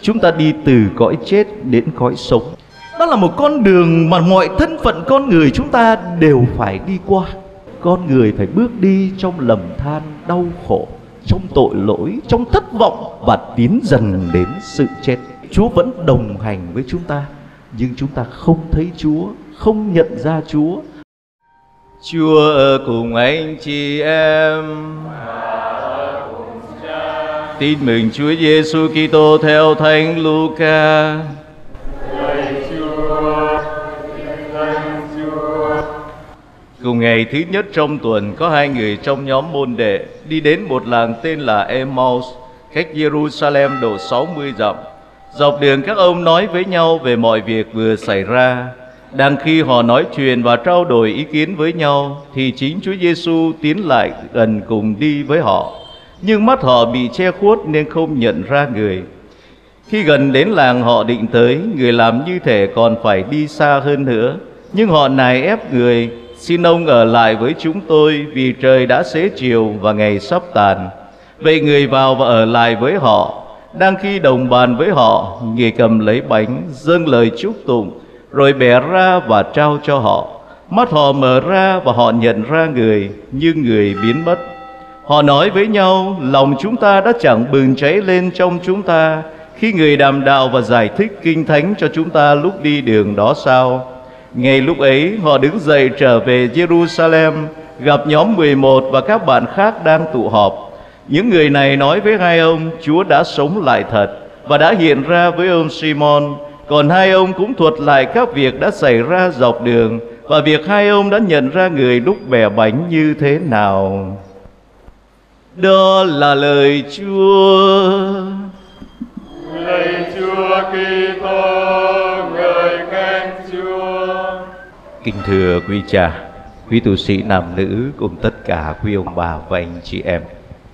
chúng ta đi từ cõi chết đến cõi sống. Đó là một con đường mà mọi thân phận con người chúng ta đều phải đi qua. Con người phải bước đi trong lầm than, đau khổ, trong tội lỗi, trong thất vọng và tiến dần đến sự chết. Chúa vẫn đồng hành với chúng ta, nhưng chúng ta không thấy Chúa, không nhận ra Chúa. Chúa ở cùng anh chị em. Tin mừng Chúa Giêsu Kitô theo Thánh Luca. Cùng ngày thứ nhất trong tuần, có hai người trong nhóm môn đệ đi đến một làng tên là Emmaus, cách Jerusalem độ 60 dặm. Dọc đường các ông nói với nhau về mọi việc vừa xảy ra. Đang khi họ nói chuyện và trao đổi ý kiến với nhau, thì chính Chúa Giêsu tiến lại gần cùng đi với họ. Nhưng mắt họ bị che khuất nên không nhận ra người. Khi gần đến làng họ định tới, người làm như thể còn phải đi xa hơn nữa. Nhưng họ nài ép người: xin ông ở lại với chúng tôi, vì trời đã xế chiều và ngày sắp tàn. Vậy người vào và ở lại với họ. Đang khi đồng bàn với họ, người cầm lấy bánh, dâng lời chúc tụng, rồi bẻ ra và trao cho họ. Mắt họ mở ra và họ nhận ra người, nhưng người biến mất. Họ nói với nhau: lòng chúng ta đã chẳng bừng cháy lên trong chúng ta khi người đàm đạo và giải thích kinh thánh cho chúng ta lúc đi đường đó sao? Ngay lúc ấy họ đứng dậy trở về Jerusalem, gặp nhóm 11 và các bạn khác đang tụ họp. Những người này nói với hai ông: Chúa đã sống lại thật và đã hiện ra với ông Simon. Còn hai ông cũng thuật lại các việc đã xảy ra dọc đường và việc hai ông đã nhận ra người lúc bẻ bánh như thế nào. Đó là lời Chúa. Lạy Chúa Kitô, ngợi khen Chúa. Kính thưa quý cha, quý tu sĩ nam nữ cùng tất cả quý ông bà và anh chị em.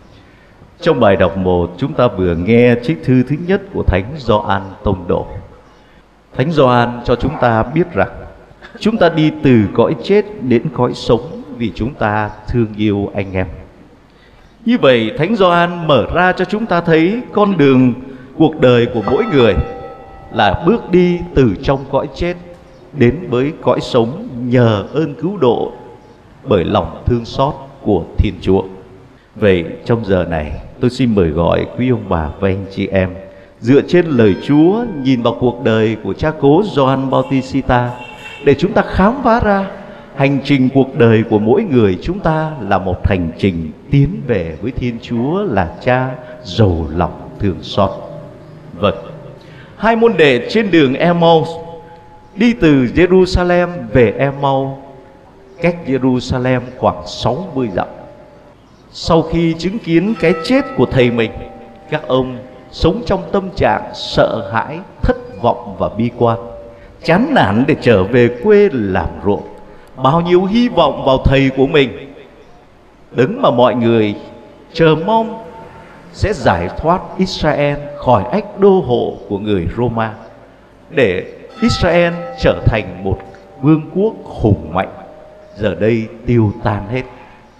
Trong bài đọc 1, chúng ta vừa nghe trích thư thứ nhất của Thánh Gioan Tông Đồ. Thánh Gioan cho chúng ta biết rằng chúng ta đi từ cõi chết đến cõi sống vì chúng ta thương yêu anh em. Như vậy, Thánh Gioan mở ra cho chúng ta thấy con đường cuộc đời của mỗi người là bước đi từ trong cõi chết đến với cõi sống nhờ ơn cứu độ bởi lòng thương xót của Thiên Chúa. Vậy trong giờ này, tôi xin mời gọi quý ông bà và anh chị em dựa trên lời Chúa nhìn vào cuộc đời của cha cố Gioan Bautista để chúng ta khám phá ra hành trình cuộc đời của mỗi người chúng ta là một hành trình tiến về với Thiên Chúa là Cha giàu lòng thương xót. Vâng, hai môn đệ trên đường Emmaus đi từ Jerusalem về Emmaus, cách Jerusalem khoảng 60 dặm. Sau khi chứng kiến cái chết của thầy mình, các ông sống trong tâm trạng sợ hãi, thất vọng và bi quan, chán nản để trở về quê làm ruộng. Bao nhiêu hy vọng vào thầy của mình, đấng mà mọi người chờ mong sẽ giải thoát Israel khỏi ách đô hộ của người Roma, để Israel trở thành một vương quốc hùng mạnh, giờ đây tiêu tan hết.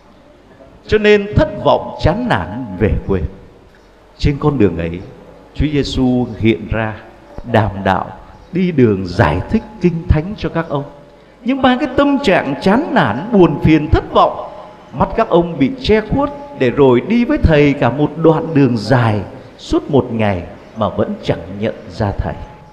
Cho nên thất vọng chán nản về quê. Trên con đường ấy, Chúa Giêsu hiện ra đàm đạo, đi đường giải thích kinh thánh cho các ông. Nhưng mang cái tâm trạng chán nản, buồn phiền, thất vọng, mắt các ông bị che khuất, để rồi đi với thầy cả một đoạn đường dài suốt một ngày mà vẫn chẳng nhận ra thầy.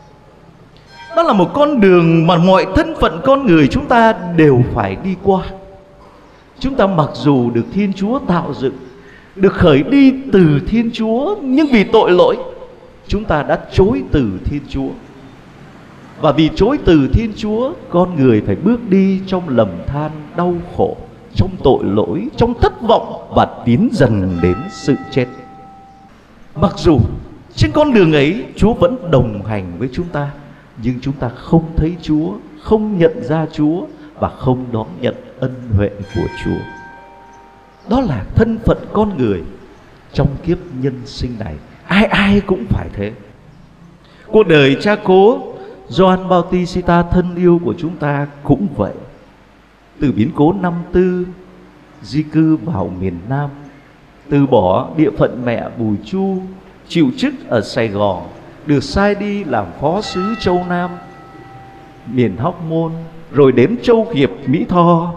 Đó là một con đường mà mọi thân phận con người chúng ta đều phải đi qua. Chúng ta mặc dù được Thiên Chúa tạo dựng, được khởi đi từ Thiên Chúa, nhưng vì tội lỗi chúng ta đã chối từ Thiên Chúa. Và vì chối từ Thiên Chúa, con người phải bước đi trong lầm than, đau khổ, trong tội lỗi, trong thất vọng và tiến dần đến sự chết. Mặc dù trên con đường ấy Chúa vẫn đồng hành với chúng ta, nhưng chúng ta không thấy Chúa, không nhận ra Chúa và không đón nhận ân huệ của Chúa. Đó là thân phận con người trong kiếp nhân sinh này. Ai ai cũng phải thế. Cuộc đời cha cố Gioan Bautista thân yêu của chúng ta cũng vậy. Từ biến cố năm Tư, di cư vào miền Nam, từ bỏ địa phận mẹ Bùi Chu, chịu chức ở Sài Gòn, được sai đi làm phó sứ châu Nam, miền Hóc Môn, rồi đến châu Hiệp Mỹ Tho,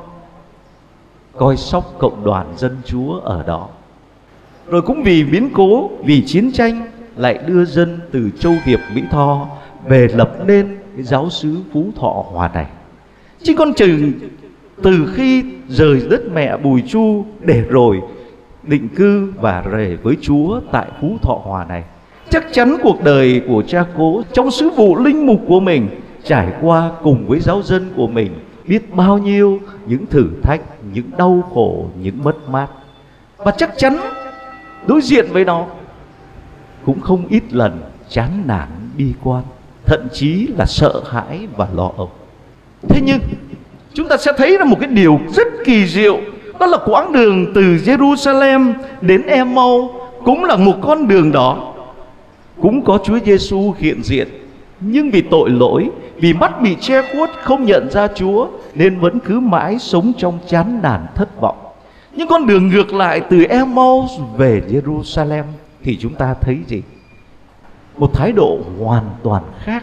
coi sóc cộng đoàn dân Chúa ở đó. Rồi cũng vì biến cố, vì chiến tranh, lại đưa dân từ châu Hiệp Mỹ Tho về lập nên cái giáo xứ Phú Thọ Hòa này. Chứ con chừng từ khi rời đất mẹ Bùi Chu để rồi định cư và về với Chúa tại Phú Thọ Hòa này, chắc chắn cuộc đời của cha cố trong sứ vụ linh mục của mình trải qua cùng với giáo dân của mình biết bao nhiêu những thử thách, những đau khổ, những mất mát. Và chắc chắn đối diện với nó cũng không ít lần chán nản, bi quan, thậm chí là sợ hãi và lo âu. Thế nhưng chúng ta sẽ thấy là một cái điều rất kỳ diệu, đó là quãng đường từ Jerusalem đến Emau cũng là một con đường đó, cũng có Chúa Giêsu hiện diện. Nhưng vì tội lỗi, vì mắt bị che khuất không nhận ra Chúa, nên vẫn cứ mãi sống trong chán nản thất vọng. Nhưng con đường ngược lại từ Emau về Jerusalem thì chúng ta thấy gì? Một thái độ hoàn toàn khác.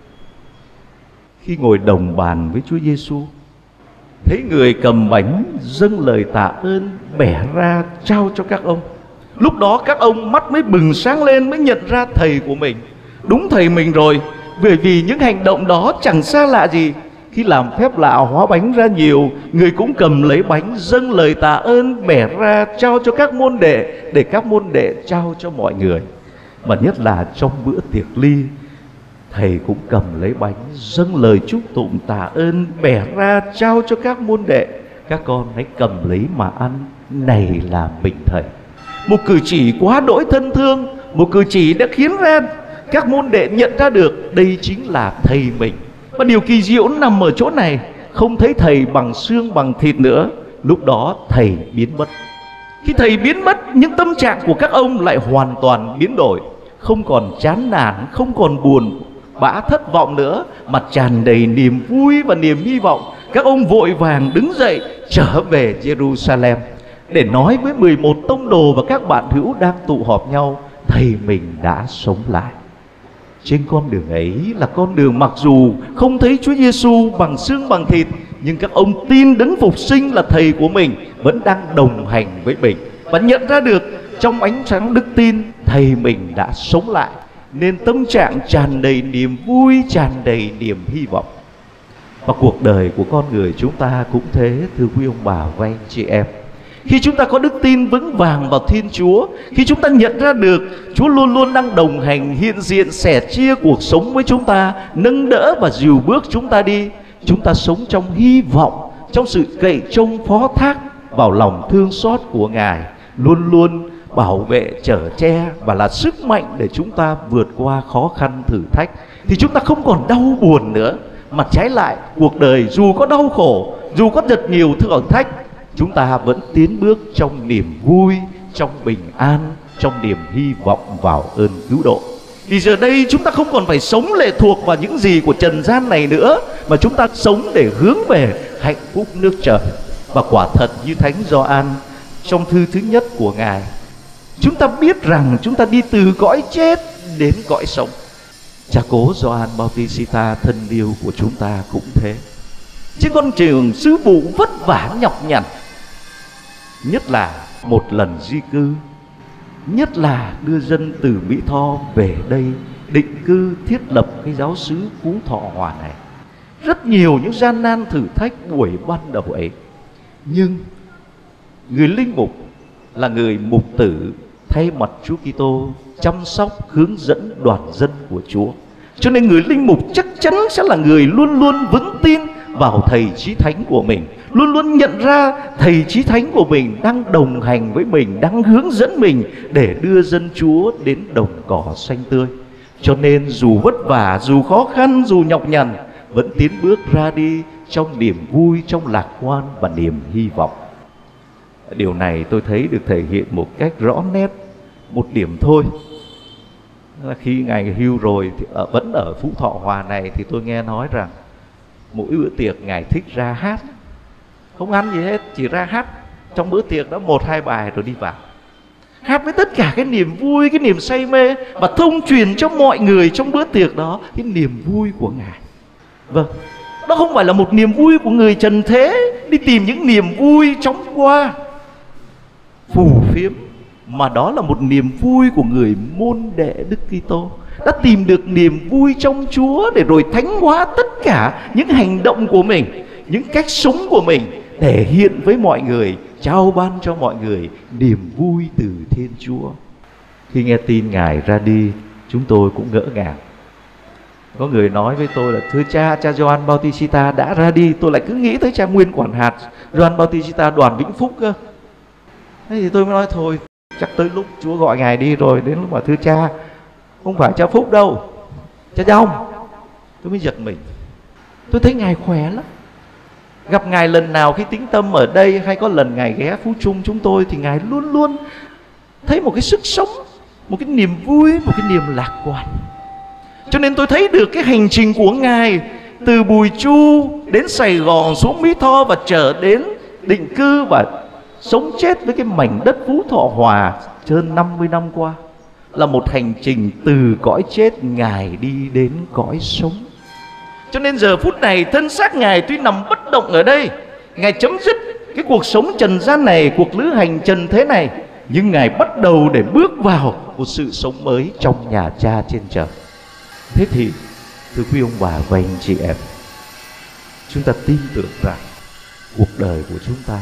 Khi ngồi đồng bàn với Chúa Giêsu, thấy người cầm bánh dâng lời tạ ơn bẻ ra trao cho các ông. Lúc đó các ông mắt mới bừng sáng lên, mới nhận ra thầy của mình. Đúng thầy mình rồi, bởi vì những hành động đó chẳng xa lạ gì. Khi làm phép lạ hóa bánh ra nhiều, người cũng cầm lấy bánh dâng lời tạ ơn bẻ ra trao cho các môn đệ, để các môn đệ trao cho mọi người. Mà nhất là trong bữa tiệc ly, thầy cũng cầm lấy bánh dâng lời chúc tụng tạ ơn bẻ ra trao cho các môn đệ. Các con hãy cầm lấy mà ăn, này là mình thầy. Một cử chỉ quá đỗi thân thương, một cử chỉ đã khiến ra các môn đệ nhận ra được đây chính là thầy mình. Và điều kỳ diệu nằm ở chỗ này, không thấy thầy bằng xương bằng thịt nữa. Lúc đó thầy biến mất. Khi thầy biến mất, những tâm trạng của các ông lại hoàn toàn biến đổi. Không còn chán nản, không còn buồn bã thất vọng nữa, mà tràn đầy niềm vui và niềm hy vọng. Các ông vội vàng đứng dậy trở về Jerusalem để nói với 11 tông đồ và các bạn hữu đang tụ họp nhau, thầy mình đã sống lại. Trên con đường ấy là con đường mặc dù không thấy Chúa Giêsu bằng xương bằng thịt, nhưng các ông tin Đấng Phục Sinh là thầy của mình vẫn đang đồng hành với mình, và nhận ra được trong ánh sáng đức tin thầy mình đã sống lại, nên tâm trạng tràn đầy niềm vui, tràn đầy niềm hy vọng. Và cuộc đời của con người chúng ta cũng thế, thưa quý ông bà và anh chị em. Khi chúng ta có đức tin vững vàng vào Thiên Chúa, khi chúng ta nhận ra được Chúa luôn luôn đang đồng hành, hiện diện, sẻ chia cuộc sống với chúng ta, nâng đỡ và dìu bước chúng ta đi, chúng ta sống trong hy vọng, trong sự cậy trông phó thác vào lòng thương xót của Ngài, luôn luôn bảo vệ, chở che và là sức mạnh để chúng ta vượt qua khó khăn thử thách, thì chúng ta không còn đau buồn nữa, mà trái lại cuộc đời dù có đau khổ, dù có rất nhiều thử thách, chúng ta vẫn tiến bước trong niềm vui, trong bình an, trong niềm hy vọng vào ơn cứu độ. Thì giờ đây chúng ta không còn phải sống lệ thuộc vào những gì của trần gian này nữa, mà chúng ta sống để hướng về hạnh phúc nước trời. Và quả thật như Thánh Gioan trong thư thứ nhất của Ngài, chúng ta biết rằng chúng ta đi từ cõi chết đến cõi sống. Cha cố Gioan Bautista thân yêu của chúng ta cũng thế. Trên con đường sứ vụ vất vả nhọc nhằn, nhất là một lần di cư, nhất là đưa dân từ Mỹ Tho về đây định cư, thiết lập cái giáo xứ Phú Thọ Hòa này. Rất nhiều những gian nan thử thách buổi ban đầu ấy. Nhưng người linh mục là người mục tử thay mặt Chúa Kitô chăm sóc, hướng dẫn đoàn dân của Chúa. Cho nên người linh mục chắc chắn sẽ là người luôn luôn vững tin vào thầy Chí Thánh của mình, luôn luôn nhận ra thầy Chí Thánh của mình đang đồng hành với mình, đang hướng dẫn mình để đưa dân Chúa đến đồng cỏ xanh tươi. Cho nên dù vất vả, dù khó khăn, dù nhọc nhằn, vẫn tiến bước ra đi trong niềm vui, trong lạc quan và niềm hy vọng. Điều này tôi thấy được thể hiện một cách rõ nét một điểm thôi, là khi Ngài hưu rồi thì vẫn ở Phú Thọ Hòa này, thì tôi nghe nói rằng mỗi bữa tiệc Ngài thích ra hát, không ăn gì hết, chỉ ra hát trong bữa tiệc đó 1-2 bài rồi đi vào. hát với tất cả cái niềm vui, cái niềm say mê, và thông truyền cho mọi người trong bữa tiệc đó cái niềm vui của Ngài. Vâng, đó không phải là một niềm vui của người trần thế đi tìm những niềm vui chóng qua phù phiếm, mà đó là một niềm vui của người môn đệ Đức Kitô đã tìm được niềm vui trong Chúa, để rồi thánh hóa tất cả những hành động của mình, những cách sống của mình, thể hiện với mọi người, trao ban cho mọi người niềm vui từ Thiên Chúa. Khi nghe tin Ngài ra đi, chúng tôi cũng ngỡ ngàng. Có người nói với tôi là: thưa cha, cha Gioan Bautista đã ra đi. Tôi lại cứ nghĩ tới cha nguyên quản hạt Gioan Bautista đoàn Vĩnh Phúc cơ. Thế thì tôi mới nói thôi, chắc tới lúc Chúa gọi Ngài đi rồi, đến lúc mà thưa cha, không phải cha Phúc đâu, cha Dông. Tôi mới giật mình. Tôi thấy Ngài khỏe lắm. Gặp Ngài lần nào khi tĩnh tâm ở đây, hay có lần Ngài ghé Phú Trung chúng tôi, thì Ngài luôn luôn thấy một cái sức sống, một cái niềm vui, một cái niềm lạc quan. Cho nên tôi thấy được cái hành trình của Ngài từ Bùi Chu đến Sài Gòn, xuống Mỹ Tho và trở đến định cư và sống chết với cái mảnh đất Phú Thọ Hòa hơn 50 năm qua, là một hành trình từ cõi chết Ngài đi đến cõi sống. Cho nên giờ phút này thân xác Ngài tuy nằm bất động ở đây, Ngài chấm dứt cái cuộc sống trần gian này, cuộc lữ hành trần thế này, nhưng Ngài bắt đầu để bước vào một sự sống mới trong nhà Cha trên trời. Thế thì thưa quý ông bà và anh chị em, chúng ta tin tưởng rằng cuộc đời của chúng ta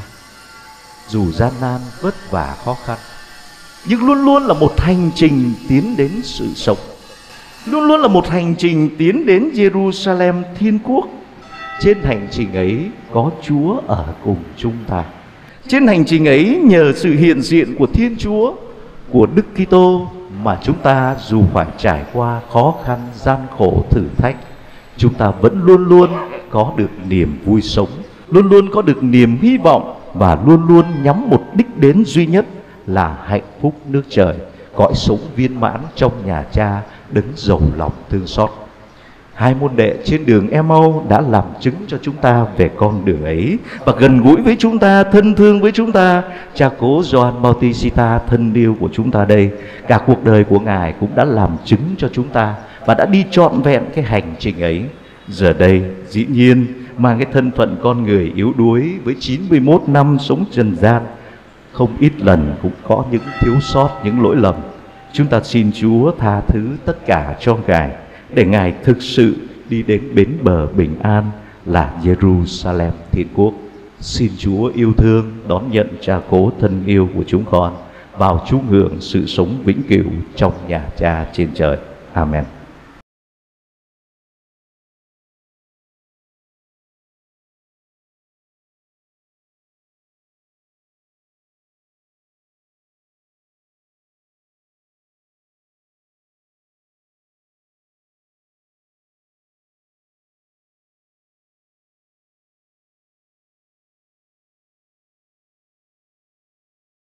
dù gian nan, vất vả, khó khăn, nhưng luôn luôn là một hành trình tiến đến sự sống, luôn luôn là một hành trình tiến đến Jerusalem Thiên Quốc. Trên hành trình ấy có Chúa ở cùng chúng ta. Trên hành trình ấy, nhờ sự hiện diện của Thiên Chúa, của Đức Kitô, mà chúng ta dù phải trải qua khó khăn, gian khổ, thử thách, chúng ta vẫn luôn luôn có được niềm vui sống, luôn luôn có được niềm hy vọng, và luôn luôn nhắm một đích đến duy nhất là hạnh phúc nước trời, cõi sống viên mãn trong nhà Cha đấng giàu lòng thương xót. Hai môn đệ trên đường Emau đã làm chứng cho chúng ta về con đường ấy, và gần gũi với chúng ta, thân thương với chúng ta. Cha cố Gioan Bautista thân yêu của chúng ta đây, cả cuộc đời của Ngài cũng đã làm chứng cho chúng ta và đã đi trọn vẹn cái hành trình ấy. Giờ đây dĩ nhiên mang cái thân phận con người yếu đuối, với 91 năm sống trần gian, không ít lần cũng có những thiếu sót, những lỗi lầm. Chúng ta xin Chúa tha thứ tất cả cho Ngài, để Ngài thực sự đi đến bến bờ bình an là Jerusalem Thiên Quốc. Xin Chúa yêu thương đón nhận cha cố thân yêu của chúng con vào chung hưởng sự sống vĩnh cửu trong nhà Cha trên trời. Amen.